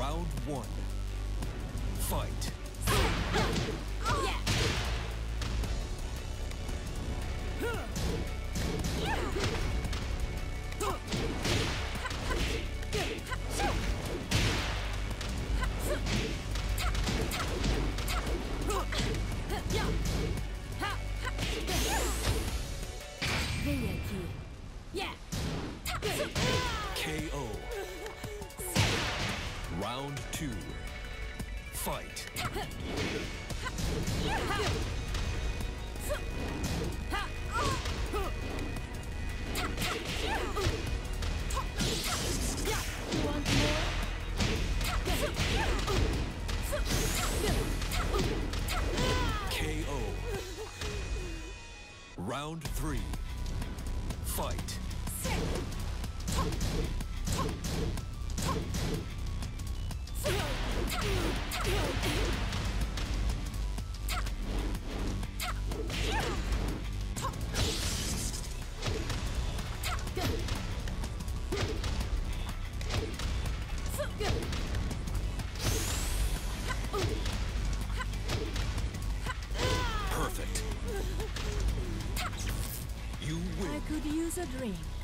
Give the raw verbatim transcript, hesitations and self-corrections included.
Round one. Fight. K O. Round two. Fight. K O. Round three. Fight. Perfect. You win. I could use a drink.